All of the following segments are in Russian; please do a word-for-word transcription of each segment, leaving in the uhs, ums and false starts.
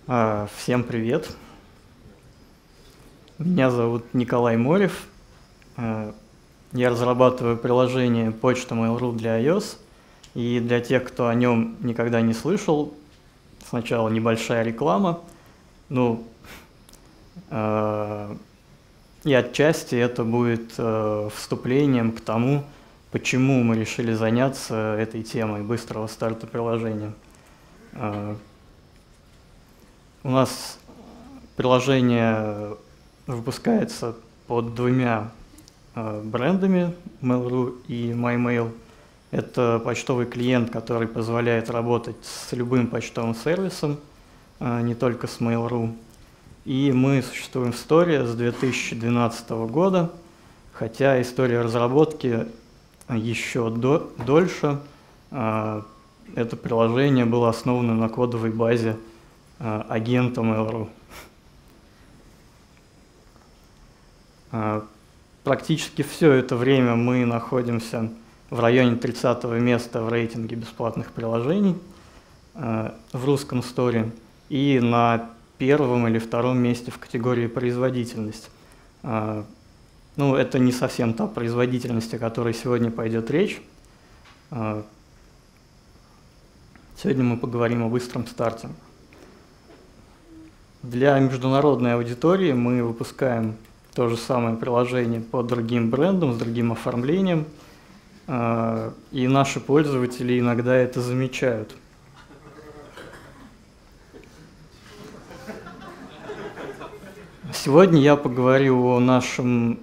А, Всем привет. Меня зовут Николай Морев. А, Я разрабатываю приложение Почта Mail.ru для iOS. И для тех, кто о нем никогда не слышал, сначала небольшая реклама. Ну, а, и отчасти это будет а, вступлением к тому, почему мы решили заняться этой темой быстрого старта приложения. А, У нас приложение выпускается под двумя э, брендами Mail.ru и MyMail. Это почтовый клиент, который позволяет работать с любым почтовым сервисом, э, не только с Mail.ru. И мы существуем в Store с две тысячи двенадцатого года, хотя история разработки еще до, дольше. Э, это приложение было основано на кодовой базе агента Mail.ru. Практически все это время мы находимся в районе тридцатого места в рейтинге бесплатных приложений в русском сторе и на первом или втором месте в категории производительность. Ну, это не совсем та производительность, о которой сегодня пойдет речь. Сегодня мы поговорим о быстром старте. Для международной аудитории мы выпускаем то же самое приложение под другим брендом, с другим оформлением, и наши пользователи иногда это замечают. Сегодня я поговорю о нашем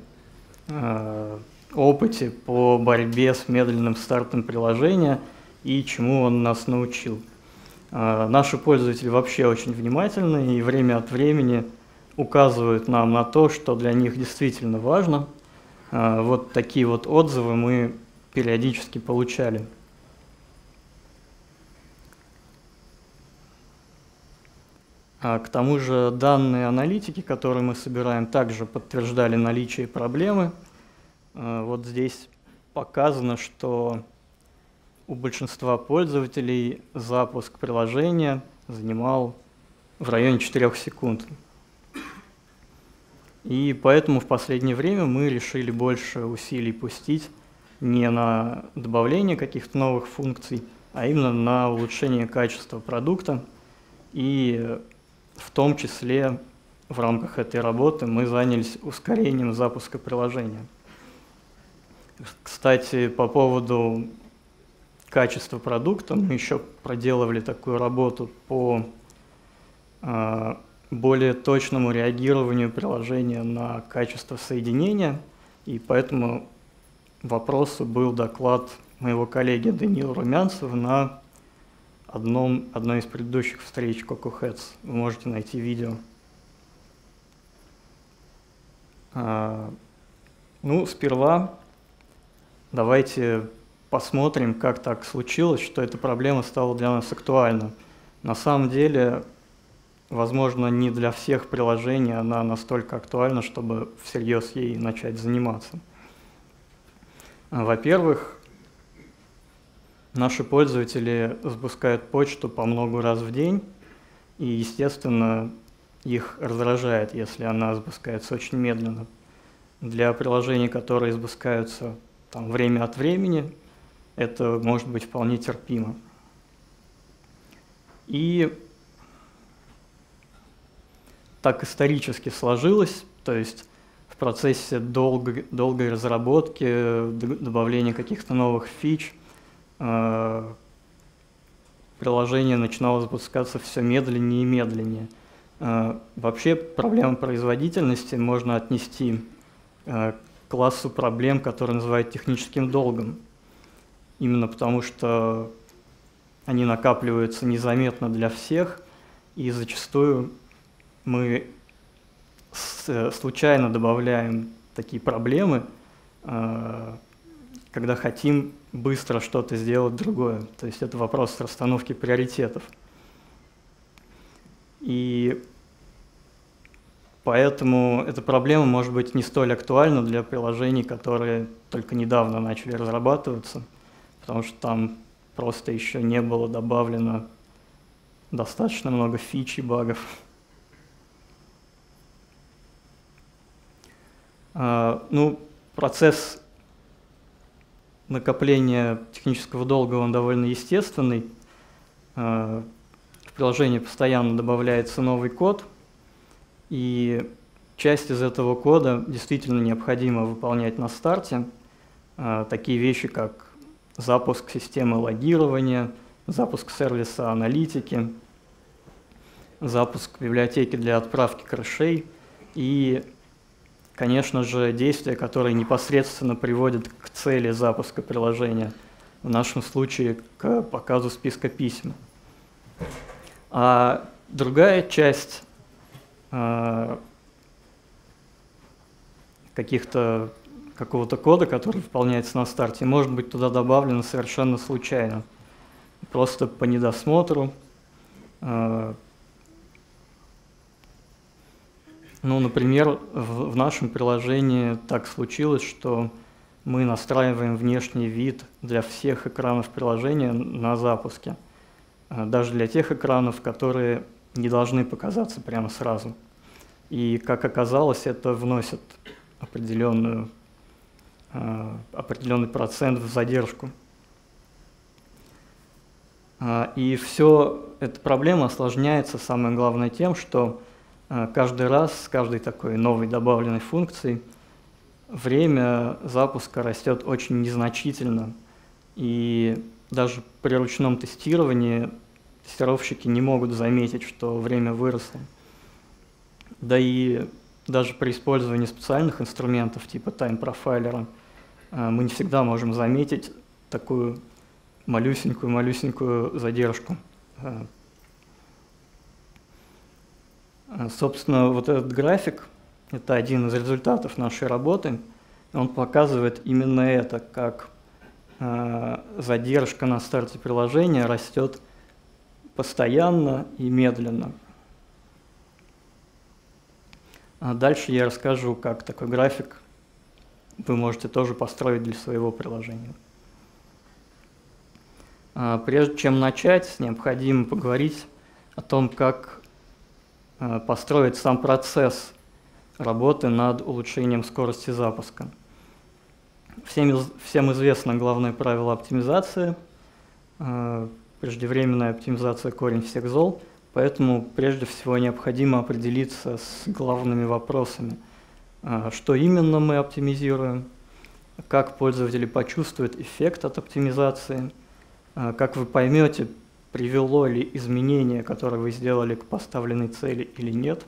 опыте по борьбе с медленным стартом приложения и чему он нас научил. Наши пользователи вообще очень внимательны и время от времени указывают нам на то, что для них действительно важно. Вот такие вот отзывы мы периодически получали. К тому же данные аналитики, которые мы собираем, также подтверждали наличие проблемы. Вот здесь показано, что у большинства пользователей запуск приложения занимал в районе четырёх секунд. И поэтому в последнее время мы решили больше усилий пустить не на добавление каких-то новых функций, а именно на улучшение качества продукта. И в том числе в рамках этой работы мы занялись ускорением запуска приложения. Кстати, по поводу качества продукта мы еще проделывали такую работу по э, более точному реагированию приложения на качество соединения, и по этому вопросу был доклад моего коллеги Даниила Румянцева на одном, одной из предыдущих встреч CocoaHeads. Вы можете найти видео. Э, ну, сперва давайте посмотрим, как так случилось, что эта проблема стала для нас актуальна. На самом деле, возможно, не для всех приложений она настолько актуальна, чтобы всерьез ей начать заниматься. Во-первых, наши пользователи запускают почту по много раз в день, и, естественно, их раздражает, если она запускается очень медленно. Для приложений, которые запускаются там, время от времени, это может быть вполне терпимо. И так исторически сложилось, то есть в процессе долгой, долгой разработки, добавления каких-то новых фич, э, приложение начинало запускаться все медленнее и медленнее. Э, вообще проблему производительности можно отнести э, к классу проблем, который называют техническим долгом. Именно потому, что они накапливаются незаметно для всех, и зачастую мы случайно добавляем такие проблемы, когда хотим быстро что-то сделать другое. То есть это вопрос расстановки приоритетов. И поэтому эта проблема может быть не столь актуальна для приложений, которые только недавно начали разрабатываться, потому что там просто еще не было добавлено достаточно много фич и багов. Ну, процесс накопления технического долга, он довольно естественный. В приложении постоянно добавляется новый код, и часть из этого кода действительно необходимо выполнять на старте. Такие вещи, как запуск системы логирования, запуск сервиса аналитики, запуск библиотеки для отправки кэшей и, конечно же, действия, которые непосредственно приводят к цели запуска приложения, в нашем случае к показу списка писем. А другая часть э, каких-то какого-то кода, который выполняется на старте, может быть туда добавлено совершенно случайно, просто по недосмотру. Э, ну, например, в, в нашем приложении так случилось, что мы настраиваем внешний вид для всех экранов приложения на запуске, даже для тех экранов, которые не должны показаться прямо сразу. И, как оказалось, это вносит определенную, определенный процент в задержку. И все эта проблема осложняется, самое главное, тем, что каждый раз с каждой такой новой добавленной функцией время запуска растет очень незначительно, и даже при ручном тестировании тестировщики не могут заметить, что время выросло. Да и даже при использовании специальных инструментов типа тайм-профайлера мы не всегда можем заметить такую малюсенькую-малюсенькую задержку. Собственно, вот этот график – это один из результатов нашей работы. Он показывает именно это, как э, задержка на старте приложения растет постоянно и медленно. А дальше я расскажу, как такой график вы можете тоже построить для своего приложения. А прежде чем начать, необходимо поговорить о том, как э, построить сам процесс работы над улучшением скорости запуска. Всем, всем известно главное правило оптимизации, э, преждевременная оптимизация корень всех зол, поэтому прежде всего необходимо определиться с главными вопросами, э, что именно мы оптимизируем, как пользователи почувствуют эффект от оптимизации, э, как вы поймете, привело ли изменение, которое вы сделали, к поставленной цели или нет.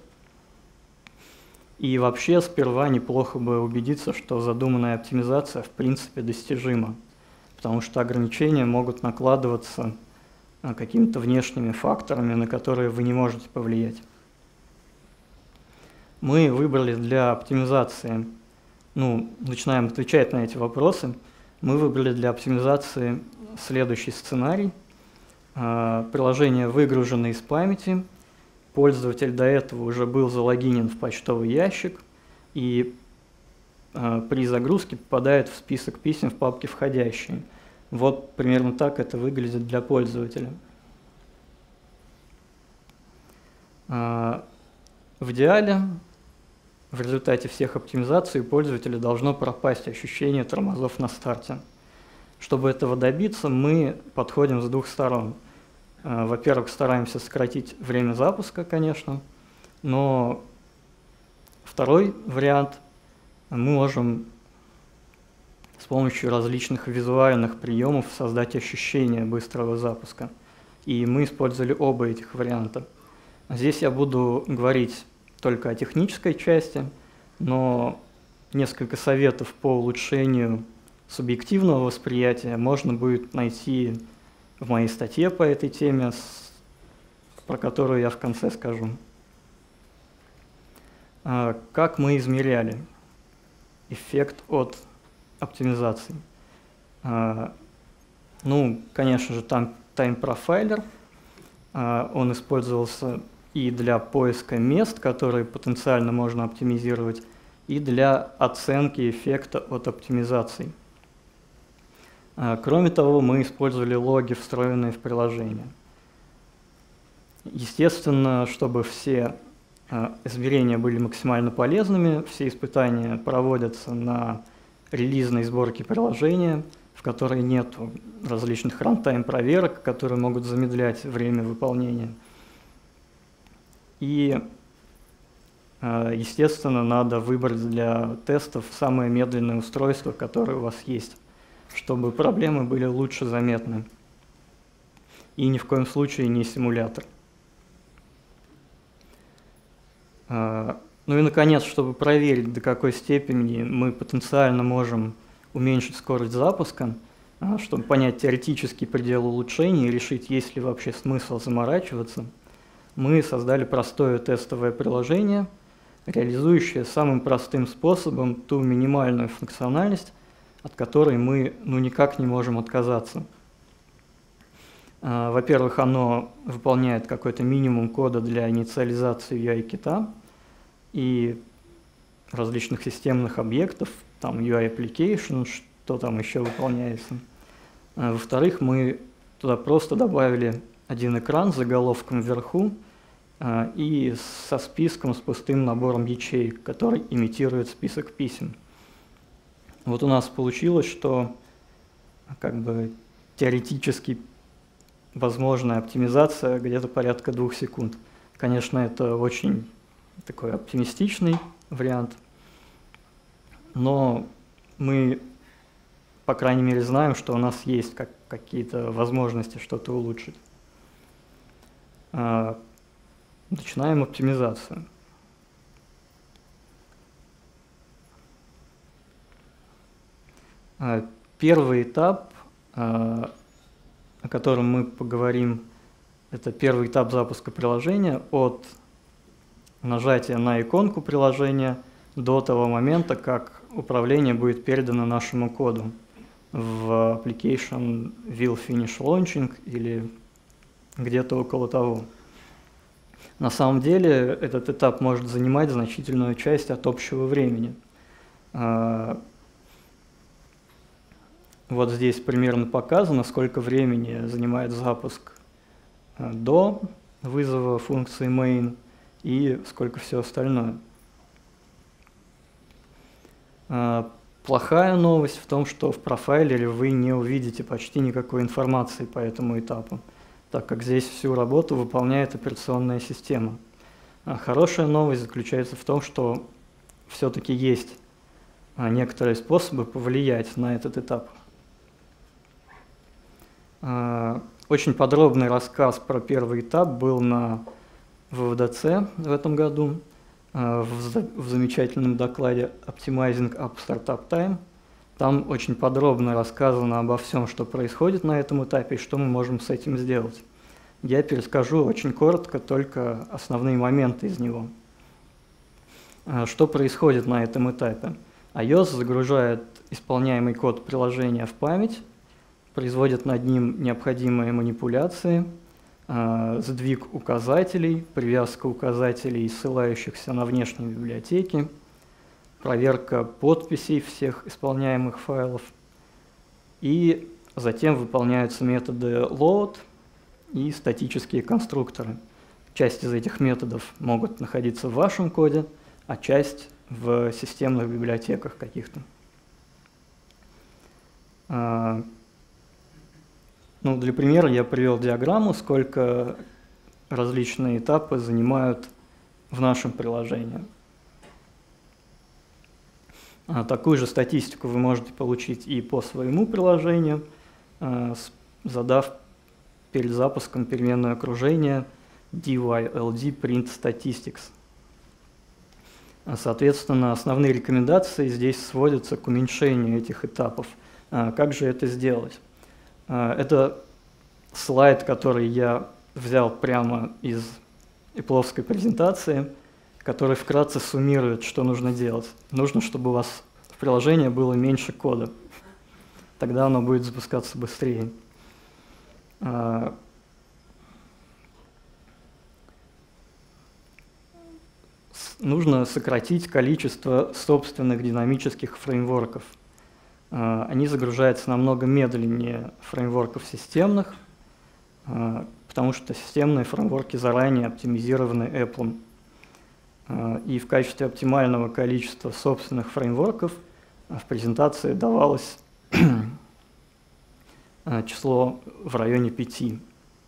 И вообще сперва неплохо бы убедиться, что задуманная оптимизация в принципе достижима, потому что ограничения могут накладываться какими-то внешними факторами, на которые вы не можете повлиять. Мы выбрали для оптимизации, ну, начинаем отвечать на эти вопросы, мы выбрали для оптимизации следующий сценарий. Приложение выгружено из памяти, пользователь до этого уже был залогинен в почтовый ящик и э, при загрузке попадает в список писем в папке «Входящие». Вот примерно так это выглядит для пользователя. Э, в идеале, в результате всех оптимизаций у пользователя должно пропасть ощущение тормозов на старте. Чтобы этого добиться, мы подходим с двух сторон. Во-первых, стараемся сократить время запуска, конечно, но второй вариант мы можем с помощью различных визуальных приемов создать ощущение быстрого запуска. И мы использовали оба этих варианта. Здесь я буду говорить только о технической части, но несколько советов по улучшению субъективного восприятия можно будет найти в моей статье по этой теме, про которую я в конце скажу. Как мы измеряли эффект от оптимизации? Ну, конечно же, там тайм-профайлер. Он использовался и для поиска мест, которые потенциально можно оптимизировать, и для оценки эффекта от оптимизации. Кроме того, мы использовали логи, встроенные в приложение. Естественно, чтобы все измерения были максимально полезными, все испытания проводятся на релизной сборке приложения, в которой нет различных рантайм проверок, которые могут замедлять время выполнения. И, естественно, надо выбрать для тестов самое медленное устройство, которое у вас есть, чтобы проблемы были лучше заметны. И ни в коем случае не симулятор. Ну и, наконец, чтобы проверить, до какой степени мы потенциально можем уменьшить скорость запуска, чтобы понять теоретический предел улучшений и решить, есть ли вообще смысл заморачиваться, мы создали простое тестовое приложение, реализующее самым простым способом ту минимальную функциональность, от которой мы ну, никак не можем отказаться. Во-первых, оно выполняет какой-то минимум кода для инициализации ю ай-кита и различных системных объектов, там ю ай-application, что там еще выполняется. Во-вторых, мы туда просто добавили один экран с заголовком вверху и со списком, с пустым набором ячеек, который имитирует список писем. Вот у нас получилось, что как бы теоретически возможная оптимизация где-то порядка двух секунд. Конечно, это очень такой оптимистичный вариант, но мы, по крайней мере, знаем, что у нас есть как, какие-то возможности что-то улучшить. А, начинаем оптимизацию. А, первый этап, а, о котором мы поговорим, это первый этап запуска приложения от нажатия на иконку приложения до того момента, как управление будет передано нашему коду в application will finish launching или где-то около того. На самом деле этот этап может занимать значительную часть от общего времени. Вот здесь примерно показано, сколько времени занимает запуск до вызова функции main и сколько все остальное. Плохая новость в том, что в профайлере вы не увидите почти никакой информации по этому этапу, так как здесь всю работу выполняет операционная система. Хорошая новость заключается в том, что все-таки есть некоторые способы повлиять на этот этап. Очень подробный рассказ про первый этап был на вэ вэ дэ цэ в этом году, в замечательном докладе Optimizing App Startup Time. Там очень подробно рассказано обо всем, что происходит на этом этапе и что мы можем с этим сделать. Я перескажу очень коротко только основные моменты из него. Что происходит на этом этапе? iOS загружает исполняемый код приложения в память, производит над ним необходимые манипуляции, э, сдвиг указателей, привязка указателей, ссылающихся на внешние библиотеки, проверка подписей всех исполняемых файлов. И затем выполняются методы load и статические конструкторы. Часть из этих методов могут находиться в вашем коде, а часть в системных библиотеках каких-то. Э, Ну, для примера я привел диаграмму, сколько различные этапы занимают в нашем приложении. А такую же статистику вы можете получить и по своему приложению, задав перед запуском переменное окружение dyld print statistics. Соответственно, основные рекомендации здесь сводятся к уменьшению этих этапов. Как же это сделать? Это слайд, который я взял прямо из эпловской презентации, который вкратце суммирует, что нужно делать. Нужно, чтобы у вас в приложении было меньше кода. Тогда оно будет запускаться быстрее. Нужно сократить количество собственных динамических фреймворков. Они загружаются намного медленнее фреймворков системных, потому что системные фреймворки заранее оптимизированы Apple. И в качестве оптимального количества собственных фреймворков в презентации давалось число в районе пяти.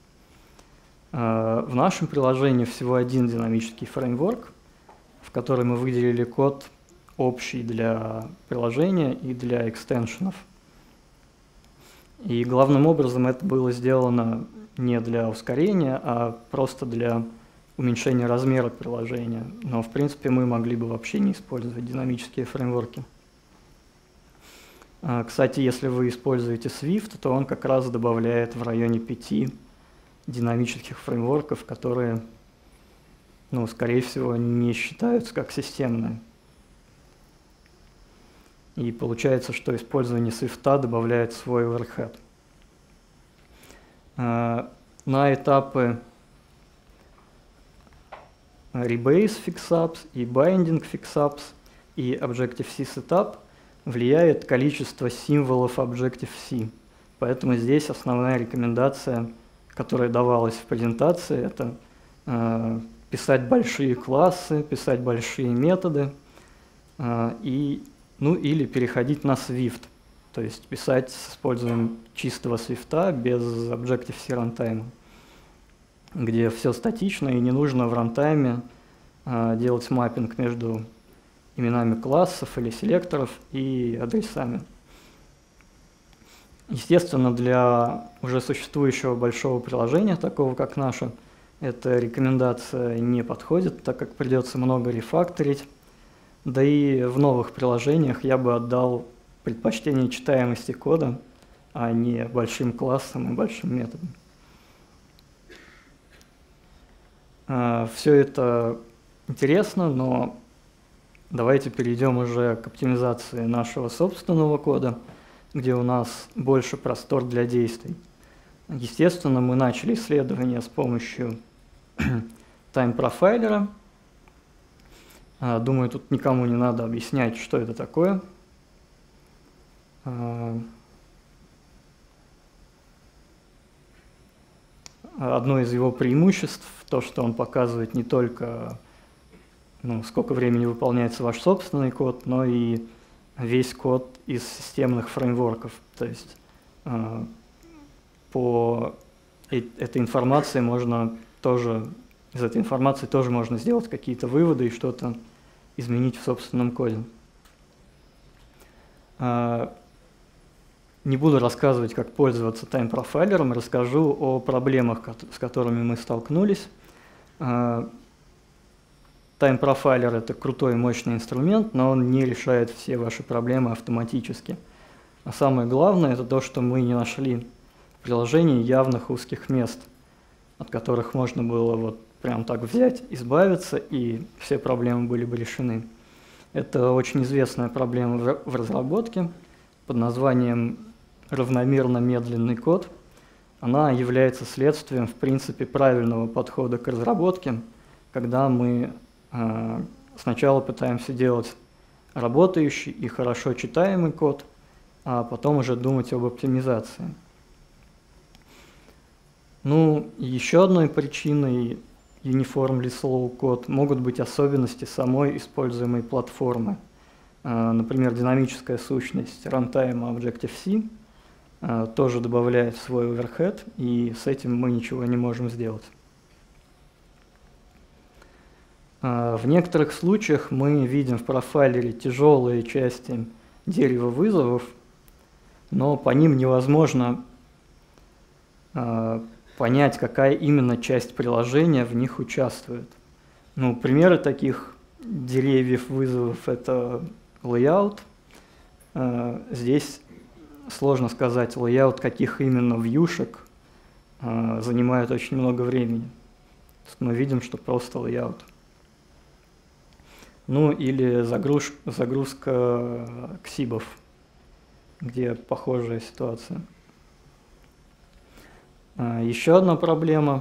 В нашем приложении всего один динамический фреймворк, в который мы выделили код общий для приложения и для экстеншенов. И главным образом это было сделано не для ускорения, а просто для уменьшения размера приложения. Но, в принципе, мы могли бы вообще не использовать динамические фреймворки. Кстати, если вы используете Swift, то он как раз добавляет в районе пяти динамических фреймворков, которые, ну, скорее всего, не считаются как системные. И получается, что использование Swift добавляет свой overhead. На этапы Rebase Fixups и Binding Fixups и Objective-C Setup влияет количество символов Objective-C. Поэтому здесь основная рекомендация, которая давалась в презентации, это э, писать большие классы, писать большие методы э, и, ну, или переходить на Swift, то есть писать с использованием чистого Swift без Objective-C рантайма, где все статично и не нужно в рантайме э, делать маппинг между именами классов или селекторов и адресами. Естественно, для уже существующего большого приложения, такого как наше, эта рекомендация не подходит, так как придется много рефакторить. Да и в новых приложениях я бы отдал предпочтение читаемости кода, а не большим классам и большим методам. Все это интересно, но давайте перейдем уже к оптимизации нашего собственного кода, где у нас больше простор для действий. Естественно, мы начали исследование с помощью тайм-профайлера. Думаю, тут никому не надо объяснять, что это такое. Одно из его преимуществ – то, что он показывает не только, ну, сколько времени выполняется ваш собственный код, но и весь код из системных фреймворков. То есть э, по э этой информации можно тоже, из этой информации тоже можно сделать какие-то выводы и что-то изменить в собственном коде. Э, не буду рассказывать, как пользоваться тайм-профайлером, расскажу о проблемах, с которыми мы столкнулись. Тайм-профайлер – это крутой и мощный инструмент, но он не решает все ваши проблемы автоматически. А самое главное – это то, что мы не нашли в приложении явных узких мест, от которых можно было вот прям так взять, избавиться, и все проблемы были бы решены. Это очень известная проблема в разработке под названием равномерно медленный код. Она является следствием, в принципе, правильного подхода к разработке, когда мы э, сначала пытаемся делать работающий и хорошо читаемый код, а потом уже думать об оптимизации. Ну, еще одной причиной Uniformly Slow Code могут быть особенности самой используемой платформы. Э, например, динамическая сущность runtime Objective-C тоже добавляет свой overhead, и с этим мы ничего не можем сделать. В некоторых случаях мы видим в профайлере тяжелые части дерева вызовов, но по ним невозможно понять, какая именно часть приложения в них участвует. Ну, примеры таких деревьев вызовов – это layout. Здесь сложно сказать, лейаут каких именно вьюшек э, занимает очень много времени. Мы видим, что просто лейаут. Ну или загруз, загрузка ксибов, где похожая ситуация. Э, еще одна проблема.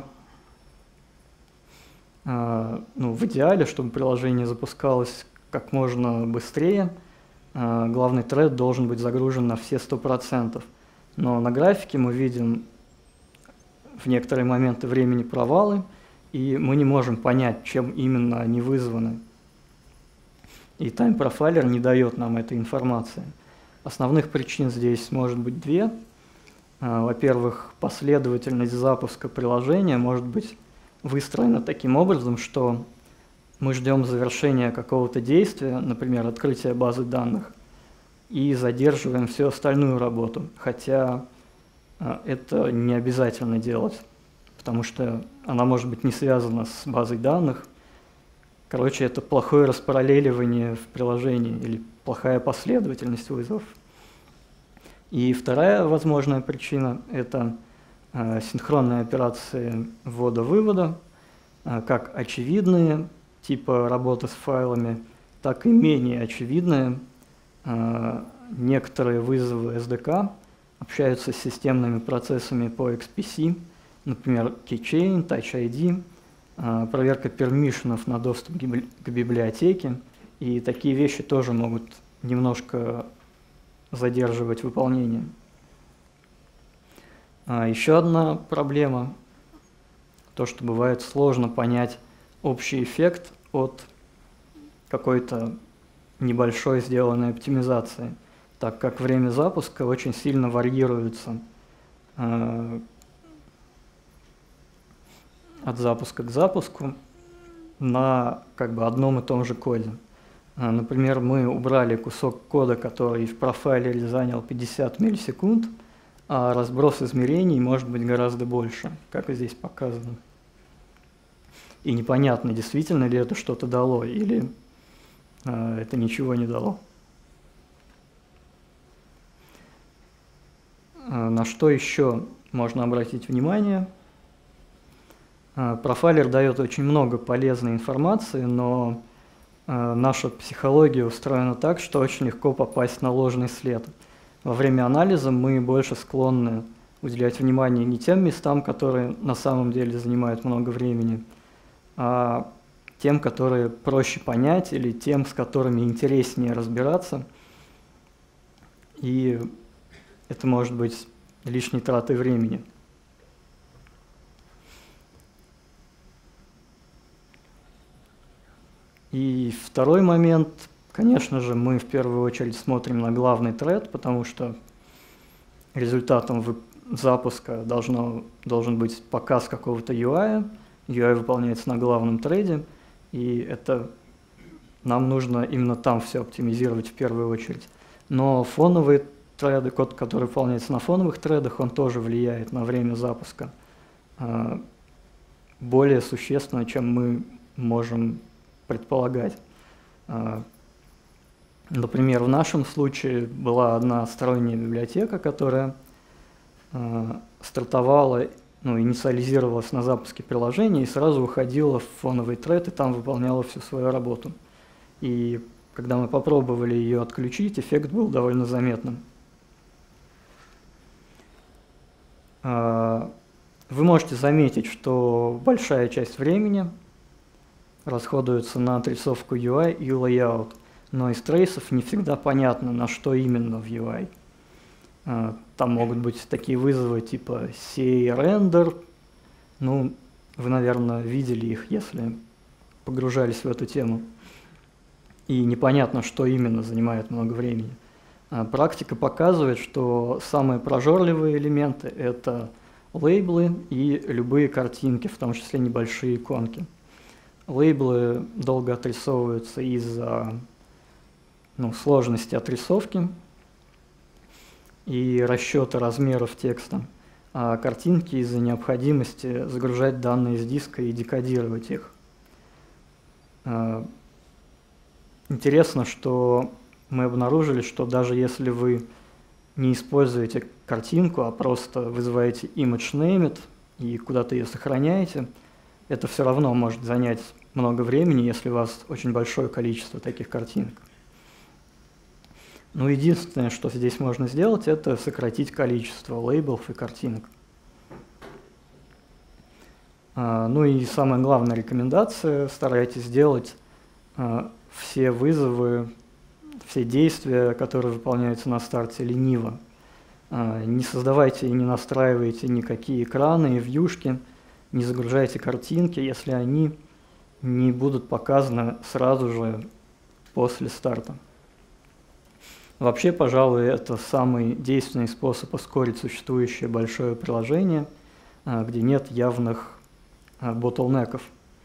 Э, ну, в идеале, чтобы приложение запускалось как можно быстрее, главный тред должен быть загружен на все сто процентов. Но на графике мы видим в некоторые моменты времени провалы, и мы не можем понять, чем именно они вызваны. И тайм-профайлер не дает нам этой информации. Основных причин здесь может быть две. Во-первых, последовательность запуска приложения может быть выстроена таким образом, что мы ждем завершения какого-то действия, например, открытия базы данных, и задерживаем всю остальную работу, хотя это не обязательно делать, потому что она может быть не связана с базой данных. Короче, это плохое распараллеливание в приложении или плохая последовательность вызовов. И вторая возможная причина – это э, синхронные операции ввода-вывода, э, как очевидные, типа работы с файлами, так и менее очевидные. Э, некоторые вызовы эс ди кей общаются с системными процессами по экс пи си, например, Keychain, Touch ай ди, э, проверка пермишенов на доступ к библиотеке, и такие вещи тоже могут немножко задерживать выполнение. А еще одна проблема – то, что бывает сложно понять общий эффект от какой-то небольшой сделанной оптимизации, так как время запуска очень сильно варьируется э, от запуска к запуску на как бы одном и том же коде. Например, мы убрали кусок кода, который в профайлере занял пятьдесят миллисекунд, а разброс измерений может быть гораздо больше, как и здесь показано. И непонятно, действительно ли это что-то дало, или э, это ничего не дало. Э, на что еще можно обратить внимание? Э, профайлер дает очень много полезной информации, но наша психология устроена так, что очень легко попасть на ложный след. Во время анализа мы больше склонны уделять внимание не тем местам, которые на самом деле занимают много времени, а тем, которые проще понять, или тем, с которыми интереснее разбираться. И это может быть лишней тратой времени. И второй момент, конечно же, мы в первую очередь смотрим на главный тред, потому что результатом запуска должно, должен быть показ какого-то ю ай. ю ай выполняется на главном треде, и это нам нужно именно там все оптимизировать в первую очередь. Но фоновые треды, код, который выполняется на фоновых тредах, он тоже влияет на время запуска более существенно, чем мы можем предполагать. Например, в нашем случае была одна сторонняя библиотека, которая стартовала, ну, инициализировалась на запуске приложения и сразу уходила в фоновый тред и там выполняла всю свою работу. И когда мы попробовали ее отключить, эффект был довольно заметным. Вы можете заметить, что большая часть времени расходуется на отрисовку ю ай и layout, но из трейсов не всегда понятно, на что именно в ю ай. Там могут быть такие вызовы типа say-render, ну, вы, наверное, видели их, если погружались в эту тему. И непонятно, что именно занимает много времени. Практика показывает, что самые прожорливые элементы – это лейблы и любые картинки, в том числе небольшие иконки. Лейблы долго отрисовываются из-за ну, сложности отрисовки и расчета размеров текста, а картинки из-за необходимости загружать данные с диска и декодировать их. Интересно, что мы обнаружили, что даже если вы не используете картинку, а просто вызываете ImageNamed и куда-то ее сохраняете, это все равно может занять много времени, если у вас очень большое количество таких картинок. Ну, единственное, что здесь можно сделать, это сократить количество лейблов и картинок. А, ну и самая главная рекомендация – старайтесь сделать а, все вызовы, все действия, которые выполняются на старте, лениво. Не создавайте и не настраивайте никакие экраны и вьюшки, не загружайте картинки, если они не будут показаны сразу же после старта. Вообще, пожалуй, это самый действенный способ ускорить существующее большое приложение, где нет явных ботлнеков.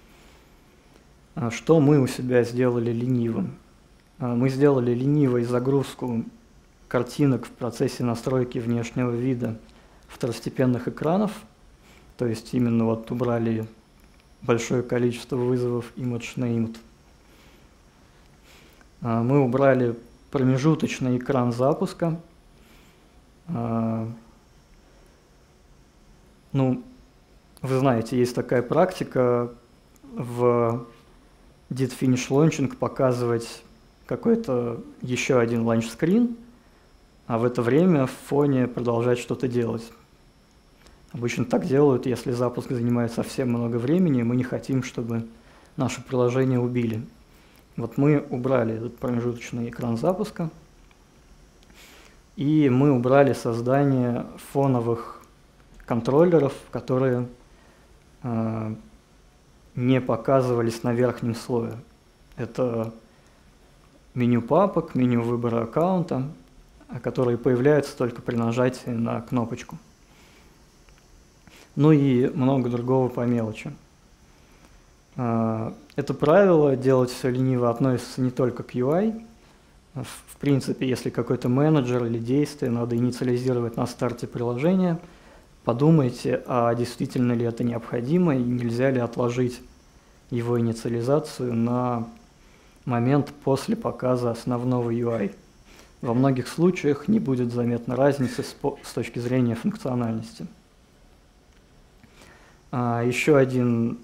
Что мы у себя сделали ленивым? Мы сделали ленивой загрузку картинок в процессе настройки внешнего вида второстепенных экранов, то есть именно вот убрали большое количество вызовов ImageNamed. Мы убрали промежуточный экран запуска. Ну, вы знаете, есть такая практика в did finish launching показывать какой-то еще один ланч-скрин, а в это время в фоне продолжать что-то делать. Обычно так делают, если запуск занимает совсем много времени, мы не хотим, чтобы наше приложение убили. Вот мы убрали этот промежуточный экран запуска, и мы убрали создание фоновых контроллеров, которые э, не показывались на верхнем слое. Это меню папок, меню выбора аккаунта, которые появляются только при нажатии на кнопочку. Ну и много другого по мелочи. Это правило «делать все лениво» относится не только к ю ай. В принципе, если какой-то менеджер или действие надо инициализировать на старте приложения, подумайте, а действительно ли это необходимо и нельзя ли отложить его инициализацию на момент после показа основного ю ай. Во многих случаях не будет заметна разницы с, с точки зрения функциональности. А, еще один,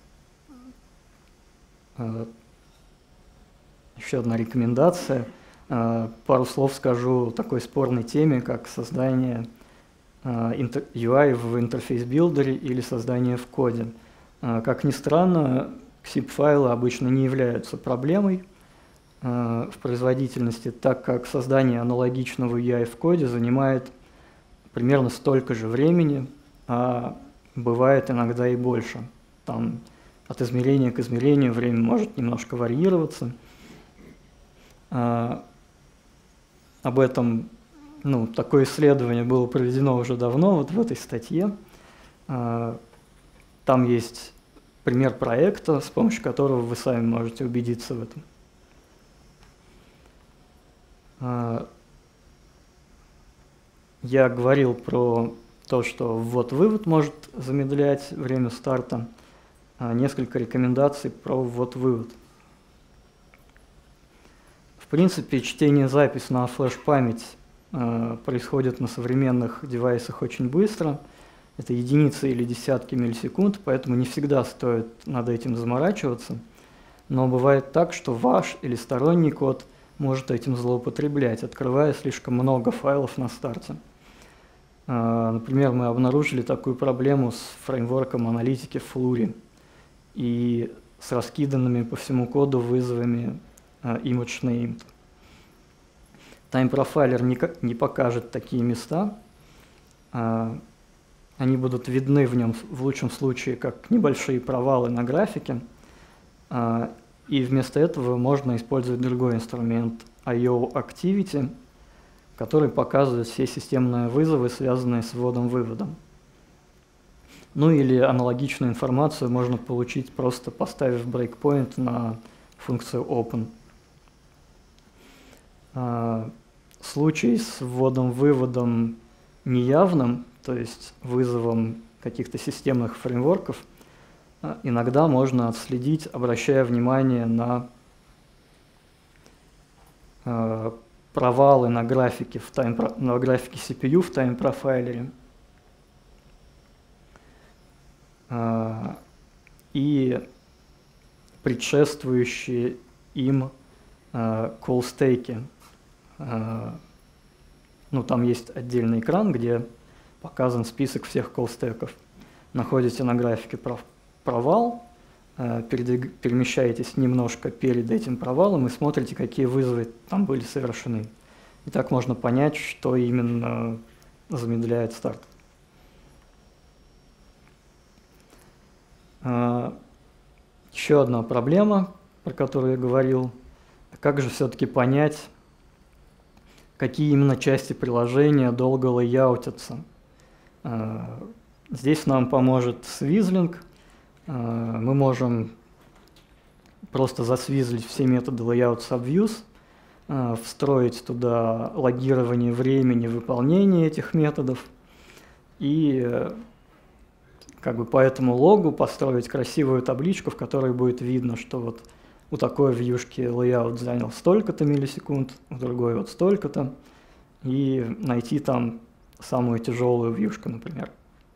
а, еще одна рекомендация. А, пару слов скажу о такой спорной теме, как создание а, интер, ю ай в интерфейс-билдере или создание в коде. А, как ни странно, ксип-файлы обычно не являются проблемой в производительности, так как создание аналогичного ю ай в коде занимает примерно столько же времени, а бывает иногда и больше. Там от измерения к измерению время может немножко варьироваться. А, об этом, ну, такое исследование было проведено уже давно, вот в этой статье. А, там есть пример проекта, с помощью которого вы сами можете убедиться в этом. Я говорил про то, что ввод-вывод может замедлять время старта. Несколько рекомендаций про ввод-вывод. В принципе, чтение-запись на флеш-память происходит на современных девайсах очень быстро. Это единицы или десятки миллисекунд, поэтому не всегда стоит над этим заморачиваться. Но бывает так, что ваш или сторонний код может этим злоупотреблять, открывая слишком много файлов на старте. Например, мы обнаружили такую проблему с фреймворком аналитики Flurry и с раскиданными по всему коду вызовами ImageNamed. Таймпрофайлер не, не покажет такие места. Они будут видны в нем в лучшем случае как небольшие провалы на графике. И вместо этого можно использовать другой инструмент ай о Activity, который показывает все системные вызовы, связанные с вводом-выводом. Ну или аналогичную информацию можно получить, просто поставив breakpoint на функцию open. Случай с вводом-выводом неявным, то есть вызовом каких-то системных фреймворков, иногда можно отследить, обращая внимание на э, провалы на графике, в тайм, на графике си пи ю в таймпрофайлере. Э, и предшествующие им э, колл-стейки. Э, ну, там есть отдельный экран, где показан список всех колл-стеков. Находите на графике прав провал, перемещаетесь немножко перед этим провалом и смотрите, какие вызовы там были совершены. И так можно понять, что именно замедляет старт. Еще одна проблема, про которую я говорил. Как же все-таки понять, какие именно части приложения долго лейаутятся? Здесь нам поможет свизлинг. Мы можем просто засвизлить все методы layout_subviews, встроить туда логирование времени выполнения этих методов и как бы по этому логу построить красивую табличку, в которой будет видно, что вот у такой вьюшки layout занял столько-то миллисекунд, у другой вот столько-то, и найти там самую тяжелую вьюшку, например.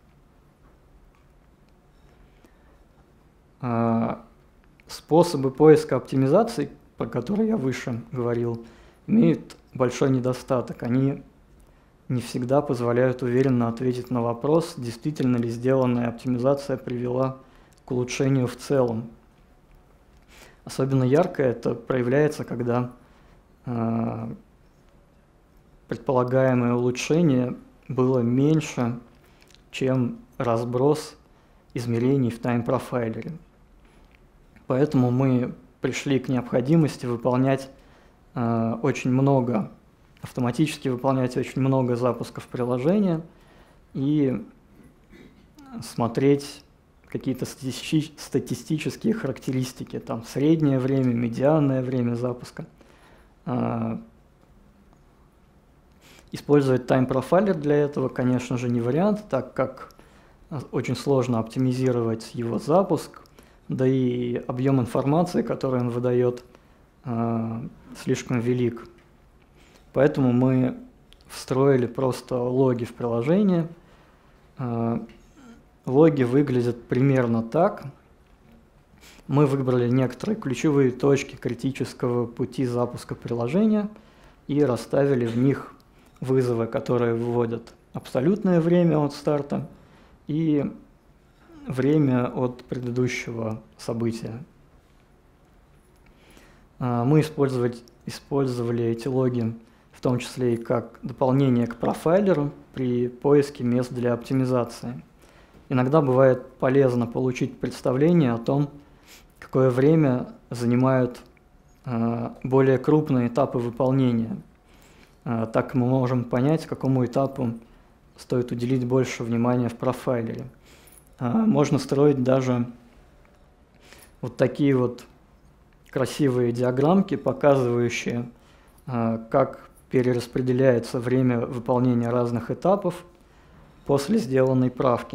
Способы поиска оптимизаций, про которые я выше говорил, имеют большой недостаток. Они не всегда позволяют уверенно ответить на вопрос, действительно ли сделанная оптимизация привела к улучшению в целом. Особенно ярко это проявляется, когда э, предполагаемое улучшение было меньше, чем разброс измерений в тайм-профайлере. Поэтому мы пришли к необходимости выполнять э, очень много, автоматически выполнять очень много запусков приложения и смотреть какие-то стати статистические характеристики, там среднее время, медианное время запуска. Э, использовать тайм-профайлер для этого, конечно же, не вариант, так как очень сложно оптимизировать его запуск, да и объем информации, который он выдает, э, слишком велик. Поэтому мы встроили просто логи в приложение. Э, логи выглядят примерно так. Мы выбрали некоторые ключевые точки критического пути запуска приложения и расставили в них вызовы, которые выводят абсолютное время от старта и время от предыдущего события. Мы использовали, использовали эти логи в том числе и как дополнение к профайлеру при поиске мест для оптимизации. Иногда бывает полезно получить представление о том, какое время занимают более крупные этапы выполнения. Так мы можем понять, какому этапу стоит уделить больше внимания в профайлере. Можно строить даже вот такие вот красивые диаграммки, показывающие, как перераспределяется время выполнения разных этапов после сделанной правки.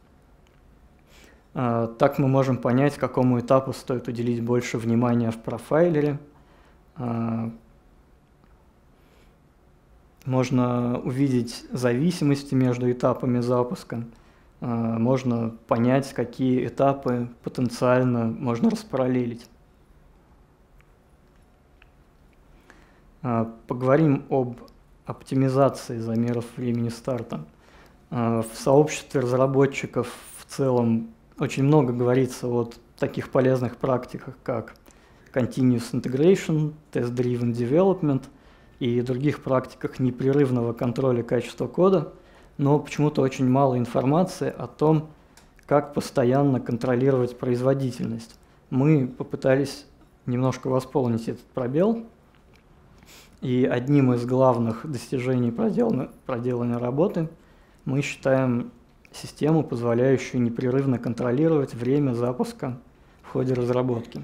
Так мы можем понять, какому этапу стоит уделить больше внимания в профайлере. Можно увидеть зависимости между этапами запуска. Можно понять, какие этапы потенциально можно распараллелить. Поговорим об оптимизации замеров времени старта. В сообществе разработчиков в целом очень много говорится о таких полезных практиках, как Continuous Integration, Test-Driven Development и других практиках непрерывного контроля качества кода, но почему-то очень мало информации о том, как постоянно контролировать производительность. Мы попытались немножко восполнить этот пробел, и одним из главных достижений проделанной, проделанной работы мы считаем систему, позволяющую непрерывно контролировать время запуска в ходе разработки.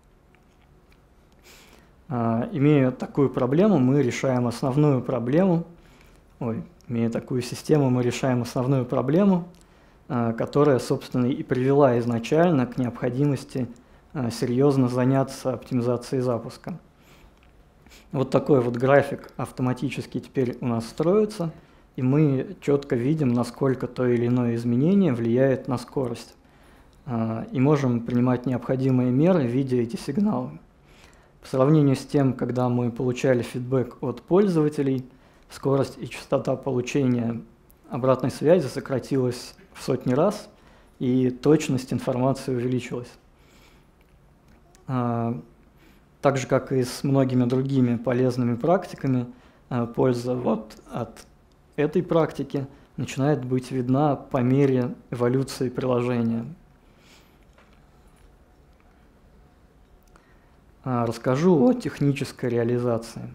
Имея такую проблему, мы решаем основную проблему, ой, имея такую систему, мы решаем основную проблему, которая, собственно, и привела изначально к необходимости серьезно заняться оптимизацией запуска. Вот такой вот график автоматически теперь у нас строится, и мы четко видим, насколько то или иное изменение влияет на скорость, и можем принимать необходимые меры, видя эти сигналы. По сравнению с тем, когда мы получали фидбэк от пользователей, скорость и частота получения обратной связи сократилась в сотни раз, и точность информации увеличилась. Так же, как и с многими другими полезными практиками, польза вот от этой практики начинает быть видна по мере эволюции приложения. Расскажу о технической реализации.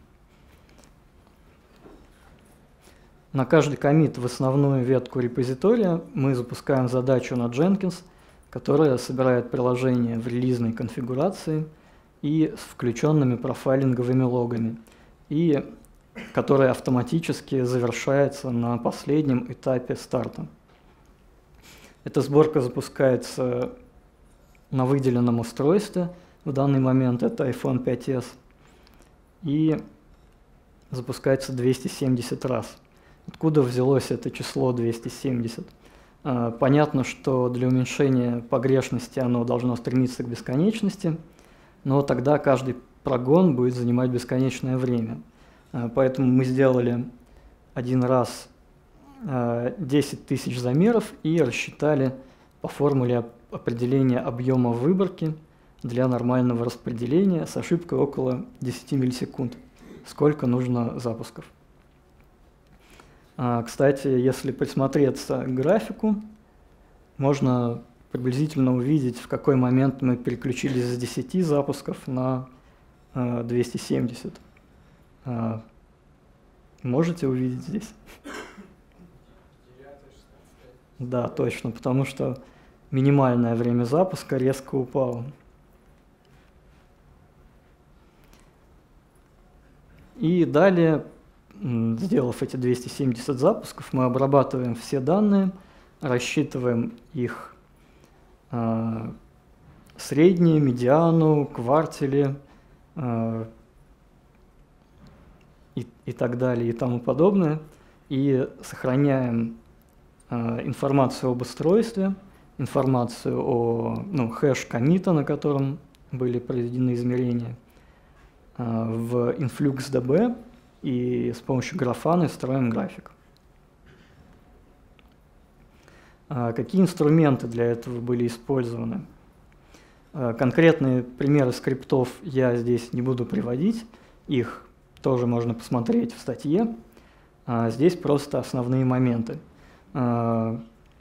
На каждый коммит в основную ветку репозитория мы запускаем задачу на Jenkins, которая собирает приложение в релизной конфигурации и с включенными профайлинговыми логами, и которая автоматически завершается на последнем этапе старта. Эта сборка запускается на выделенном устройстве, в данный момент это айфон пять эс, и запускается двести семьдесят раз. Откуда взялось это число двести семьдесят? Понятно, что для уменьшения погрешности оно должно стремиться к бесконечности, но тогда каждый прогон будет занимать бесконечное время. Поэтому мы сделали один раз десять тысяч замеров и рассчитали по формуле определения объема выборки для нормального распределения с ошибкой около десяти миллисекунд. Сколько нужно запусков. Кстати, если присмотреться к графику, можно приблизительно увидеть, в какой момент мы переключились с десяти запусков на двести семьдесят. Можете увидеть здесь? Да, точно, потому что минимальное время запуска резко упало. И далее, сделав эти двести семьдесят запусков, мы обрабатываем все данные, рассчитываем их э, средние, медиану, квартили э, и, и так далее и тому подобное, и сохраняем э, информацию об устройстве, информацию о ну, хэш коммита, на котором были проведены измерения, э, в InfluxDB, и с помощью графаны строим график. Какие инструменты для этого были использованы? Конкретные примеры скриптов я здесь не буду приводить, их тоже можно посмотреть в статье. Здесь просто основные моменты. Как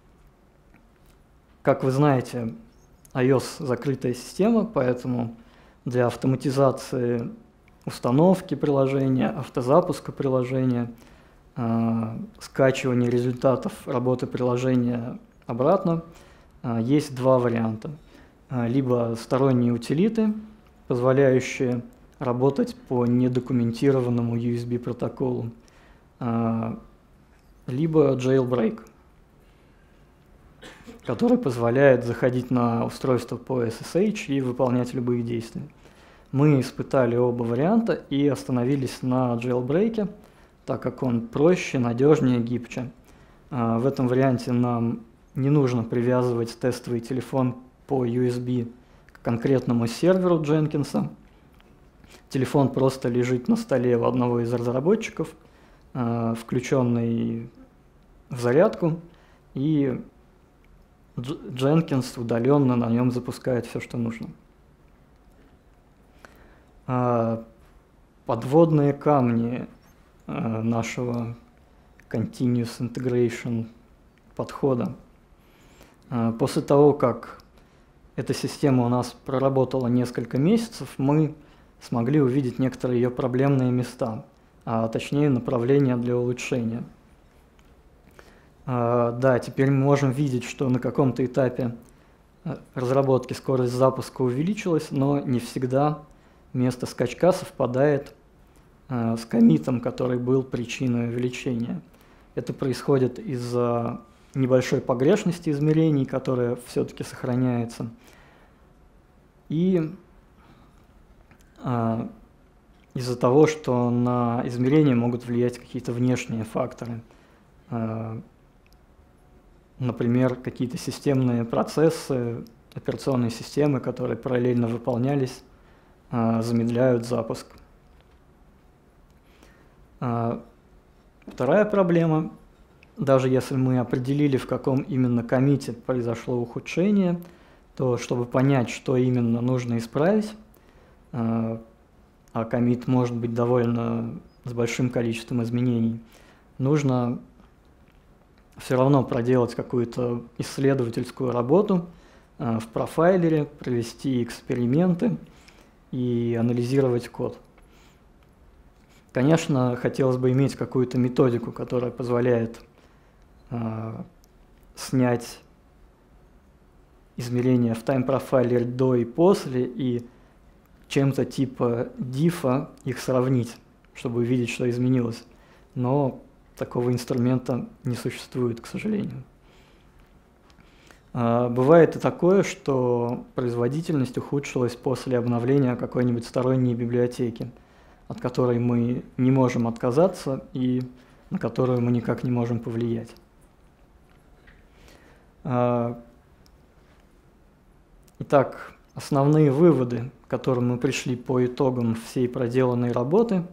вы знаете, iOS закрытая система, поэтому для автоматизации установки приложения, автозапуска приложения, э, скачивания результатов работы приложения обратно, э, есть два варианта. Э, либо сторонние утилиты, позволяющие работать по недокументированному ю эс би протоколу, э, либо jailbreak, который позволяет заходить на устройство по эс эс эйч и выполнять любые действия. Мы испытали оба варианта и остановились на jailbreak, так как он проще, надежнее, гибче. В этом варианте нам не нужно привязывать тестовый телефон по ю эс би к конкретному серверу Jenkins. Телефон просто лежит на столе у одного из разработчиков, включенный в зарядку, и Jenkins удаленно на нем запускает все, что нужно. Подводные камни нашего Continuous Integration подхода. После того, как эта система у нас проработала несколько месяцев, мы смогли увидеть некоторые ее проблемные места, а точнее направления для улучшения. Да, теперь мы можем видеть, что на каком-то этапе разработки скорость запуска увеличилась, но не всегда место скачка совпадает э, с коммитом, который был причиной увеличения. Это происходит из-за небольшой погрешности измерений, которая все-таки сохраняется, и э, из-за того, что на измерения могут влиять какие-то внешние факторы, э, например, какие-то системные процессы, операционные системы, которые параллельно выполнялись, замедляют запуск. Вторая проблема, даже если мы определили, в каком именно коммите произошло ухудшение, то чтобы понять, что именно нужно исправить, а коммит может быть довольно с большим количеством изменений, нужно все равно проделать какую-то исследовательскую работу в профайлере, провести эксперименты и анализировать код. Конечно, хотелось бы иметь какую-то методику, которая позволяет э, снять измерения в тайм-профайлере до и после и чем-то типа дифа их сравнить, чтобы увидеть, что изменилось. Но такого инструмента не существует, к сожалению. Э, бывает и такое, что производительность ухудшилась после обновления какой-нибудь сторонней библиотеки, от которой мы не можем отказаться и на которую мы никак не можем повлиять. Итак, основные выводы, к которым мы пришли по итогам всей проделанной работы,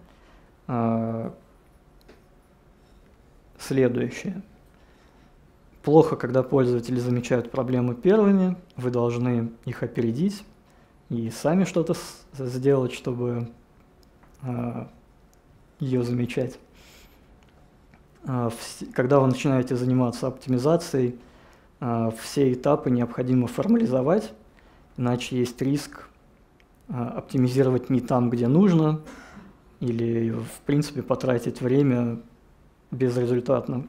следующие. Плохо, когда пользователи замечают проблемы первыми, вы должны их опередить и сами что-то сделать, чтобы ее замечать. Когда вы начинаете заниматься оптимизацией, все этапы необходимо формализовать, иначе есть риск оптимизировать не там, где нужно, или в принципе потратить время безрезультатно.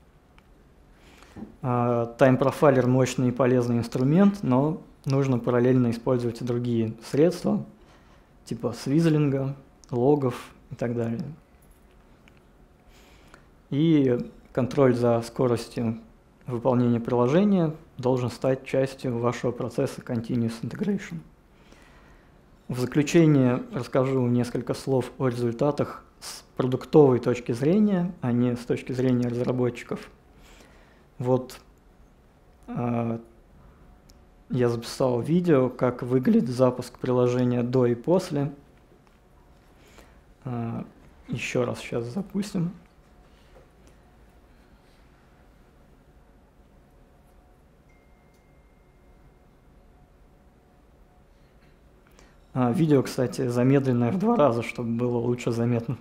Тайм-профайлер – мощный и полезный инструмент, но нужно параллельно использовать и другие средства, типа свизлинга, логов и так далее. И контроль за скоростью выполнения приложения должен стать частью вашего процесса Continuous Integration. В заключение расскажу несколько слов о результатах с продуктовой точки зрения, а не с точки зрения разработчиков. Вот э, я записал видео, как выглядит запуск приложения до и после. Еще раз сейчас запустим. Видео, кстати, замедленное в два раза, чтобы было лучше заметно.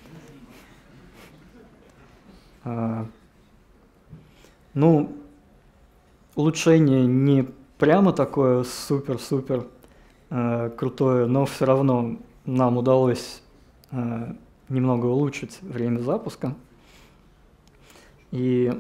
Ну, улучшение не прямо такое супер-супер крутое, но все равно нам удалось немного улучшить время запуска. И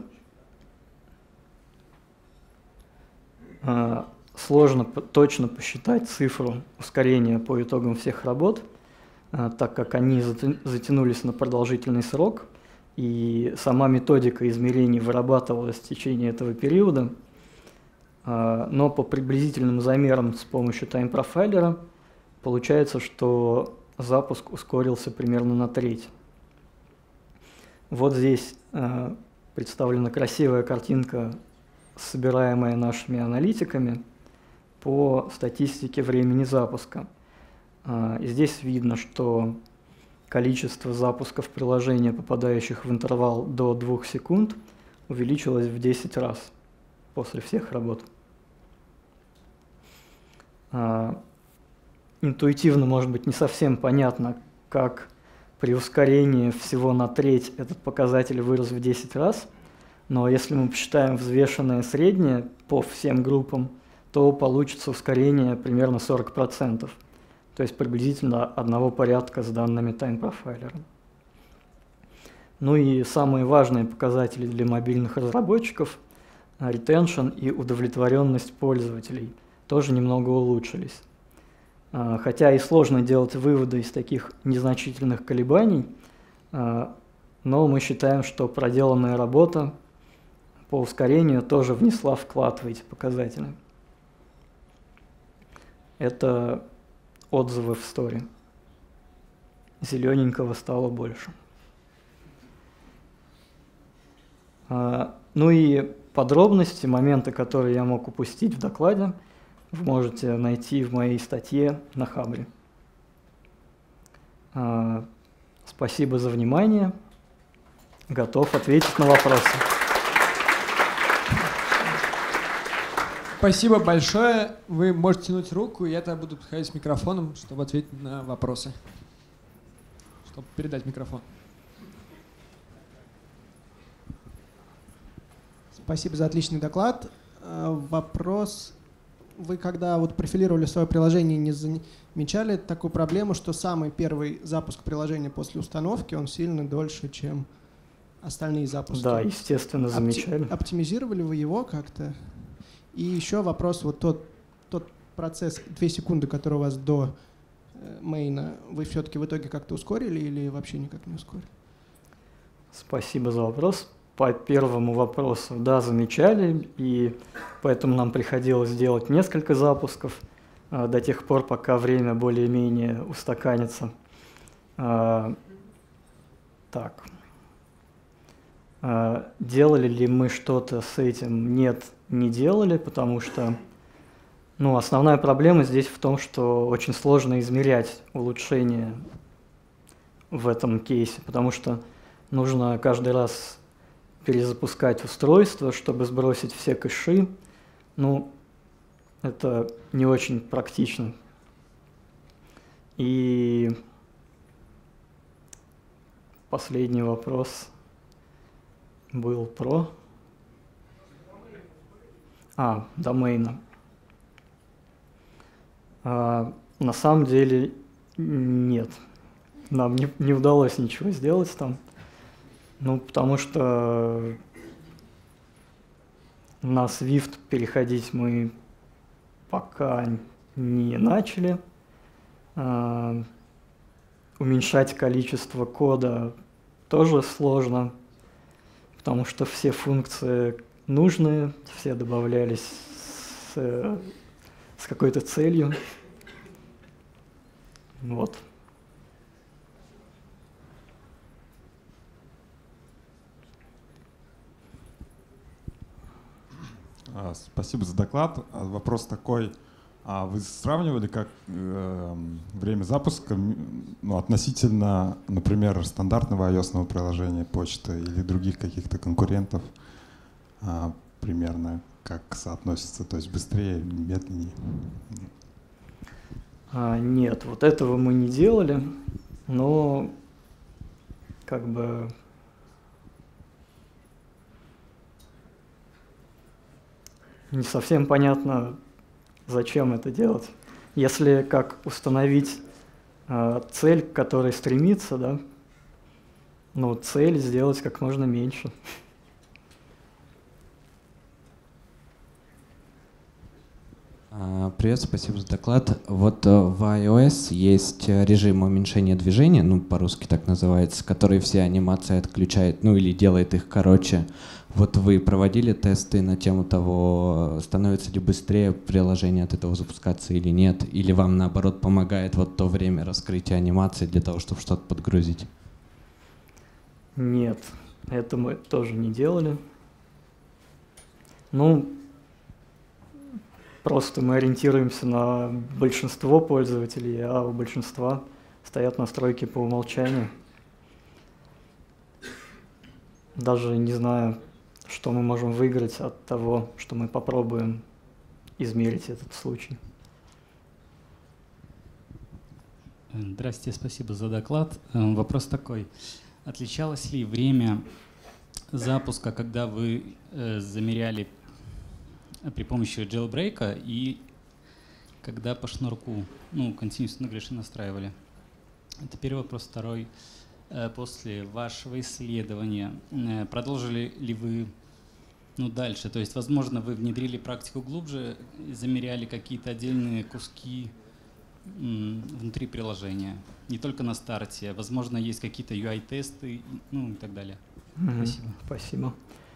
э, сложно точно посчитать цифру ускорения по итогам всех работ, э, так как они затянулись на продолжительный срок, и сама методика измерений вырабатывалась в течение этого периода. Э, но по приблизительным замерам с помощью тайм-профайлера получается, что запуск ускорился примерно на треть. Вот здесь э, представлена красивая картинка, собираемая нашими аналитиками по статистике времени запуска. Э, и здесь видно, что количество запусков приложения, попадающих в интервал до двух секунд, увеличилось в десять раз после всех работ. Э, Интуитивно, может быть, не совсем понятно, как при ускорении всего на треть этот показатель вырос в десять раз, но если мы посчитаем взвешенное среднее по всем группам, то получится ускорение примерно сорок процентов, то есть приблизительно одного порядка с данными тайм-профайлера. Ну и самые важные показатели для мобильных разработчиков – retention и удовлетворенность пользователей – тоже немного улучшились. Хотя и сложно делать выводы из таких незначительных колебаний, но мы считаем, что проделанная работа по ускорению тоже внесла вклад в эти показатели. Это отзывы в сторе. Зелененького стало больше. Ну и подробности, моменты, которые я мог упустить в докладе, вы можете найти в моей статье на Хабре. Спасибо за внимание. Готов ответить на вопросы. Спасибо большое. Вы можете тянуть руку, и я тогда буду подходить с микрофоном, чтобы ответить на вопросы. Чтобы передать микрофон. Спасибо за отличный доклад. Вопрос. Вы когда вот профилировали свое приложение, не замечали такую проблему, что самый первый запуск приложения после установки, он сильно дольше, чем остальные запуски? Да, естественно, замечали. Опти- оптимизировали вы его как-то? И еще вопрос, вот тот, тот процесс, две секунды, который у вас до э, мейна, вы все-таки в итоге как-то ускорили или вообще никак не ускорили? Спасибо за вопрос. По первому вопросу, да, замечали, и поэтому нам приходилось делать несколько запусков э, до тех пор, пока время более-менее устаканится. Э, так. Э, делали ли мы что-то с этим? Нет, не делали, потому что ну, основная проблема здесь в том, что очень сложно измерять улучшение в этом кейсе, потому что нужно каждый раз перезапускать устройство, чтобы сбросить все кэши. Ну, это не очень практично. И последний вопрос был про... А, домейна. А, на самом деле нет. Нам не, не удалось ничего сделать там. Ну, потому что на Swift переходить мы пока не начали. А, уменьшать количество кода тоже сложно, потому что все функции нужные, все добавлялись с, с какой-то целью. Вот. Спасибо за доклад. Вопрос такой. А вы сравнивали как э, время запуска ну, относительно, например, стандартного iOS-ного приложения почты или других каких-то конкурентов а, примерно как соотносится, то есть быстрее или медленнее? А, нет, вот этого мы не делали, но как бы не совсем понятно, зачем это делать. Если как установить э, цель, к которой стремиться, да, ну, цель сделать как можно меньше. Привет, спасибо за доклад. Вот в iOS есть режим уменьшения движения, ну, по-русски так называется, который все анимации отключает, ну, или делает их короче. Вот вы проводили тесты на тему того, становится ли быстрее приложение от этого запускаться или нет? Или вам, наоборот, помогает вот то время раскрытия анимации для того, чтобы что-то подгрузить? Нет, это мы тоже не делали. Ну, просто мы ориентируемся на большинство пользователей, а у большинства стоят настройки по умолчанию. Даже не знаю, что мы можем выиграть от того, что мы попробуем измерить этот случай. Здравствуйте, спасибо за доклад. Вопрос такой. Отличалось ли время запуска, когда вы э, замеряли при помощи jailbreak и когда по шнурку, ну, continuous integration настраивали? Это первый вопрос. Второй. После вашего исследования продолжили ли вы ну, дальше? То есть, возможно, вы внедрили практику глубже, замеряли какие-то отдельные куски внутри приложения, не только на старте. Возможно, есть какие-то ю ай-тесты, ну и так далее. Mm-hmm. Спасибо. Спасибо.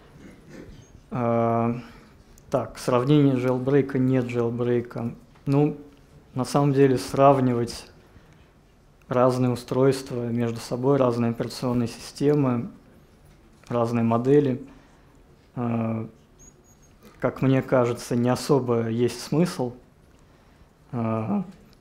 А, так, сравнение jailbreak, нет jailbreak. Ну, на самом деле, сравнивать разные устройства между собой, разные операционные системы, разные модели, э, как мне кажется, не особо есть смысл. Э,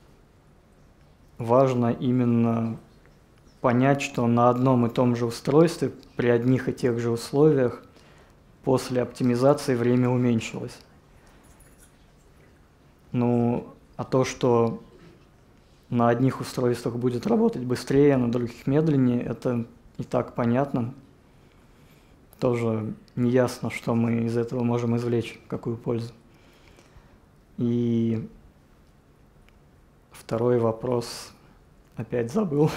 важно именно понять, что на одном и том же устройстве при одних и тех же условиях после оптимизации время уменьшилось. Ну, а то, что на одних устройствах будет работать быстрее, а на других медленнее, это и так понятно. тоже не ясно, что мы из этого можем извлечь, какую пользу. И второй вопрос опять забыл.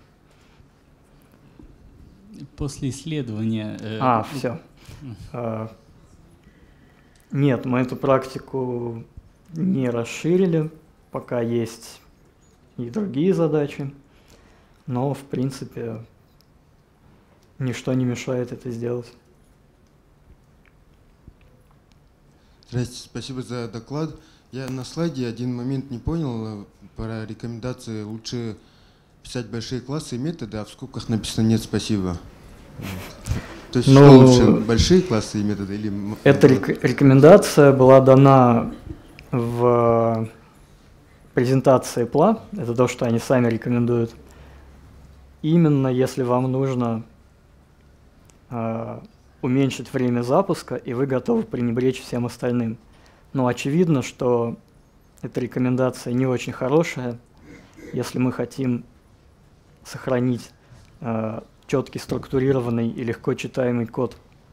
После исследования... Э, а, все. А, нет, мы эту практику не расширили, пока есть и другие задачи, но, в принципе, ничто не мешает это сделать. Здравствуйте, спасибо за доклад. Я на слайде один момент не понял про рекомендации. Лучше писать большие классы и методы, а в скобках написано «нет, спасибо». То есть, ну, что лучше, большие классы и методы? Или... Эта рек- рекомендация была дана в презентации пла, это то, что они сами рекомендуют. Именно если вам нужно э, уменьшить время запуска, и вы готовы пренебречь всем остальным. Но очевидно, что эта рекомендация не очень хорошая, если мы хотим сохранить э, четкий, структурированный и легко читаемый код.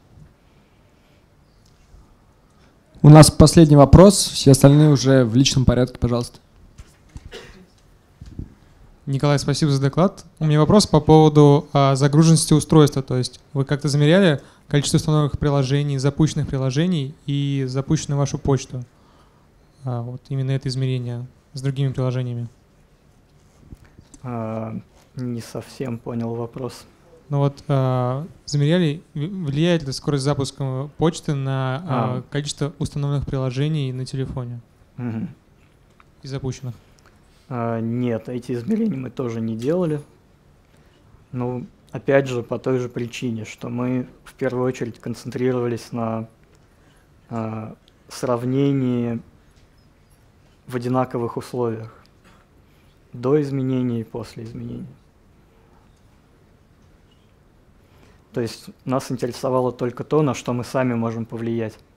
У нас последний вопрос, все остальные уже в личном порядке, пожалуйста. Николай, спасибо за доклад. У меня вопрос по поводу а, загруженности устройства. То есть вы как-то замеряли количество установленных приложений, запущенных приложений и запущенную вашу почту? А, вот именно это измерение с другими приложениями. А, не совсем понял вопрос. Ну вот а, замеряли, влияет ли скорость запуска почты на а. А, количество установленных приложений на телефоне угу. и запущенных? А, нет, эти измерения мы тоже не делали. Ну, опять же, по той же причине, что мы в первую очередь концентрировались на а, сравнении в одинаковых условиях до изменений и после изменений. То есть нас интересовало только то, на что мы сами можем повлиять.